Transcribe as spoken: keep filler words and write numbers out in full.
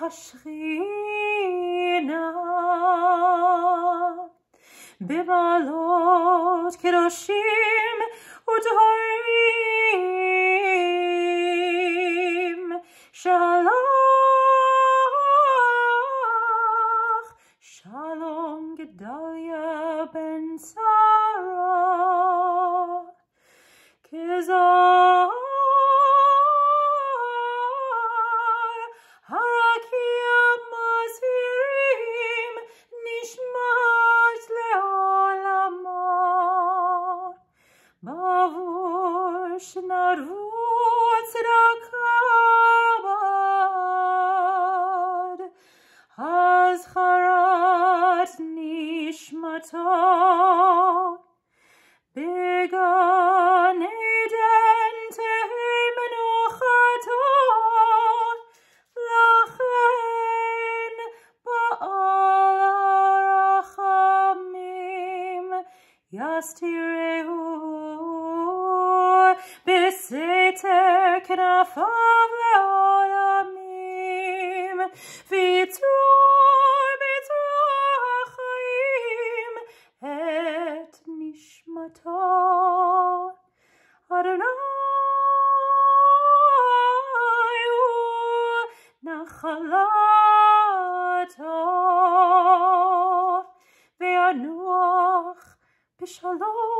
השכינה במעלות קדושים וטהורים שלח שלום גדליה בן שרה כזר הרקיע מזהירים נשמעת לעולמו בעבור שנרבו צדקה בד הזכרת נשמתו בגן עדן תהי מנוחתו לכן בעל הרחמים יסתירהו בסתר כנפיו לעולמים ויצרור בצרור החיים את נשמתו אדוני הוא נחלתו וינוח בשלום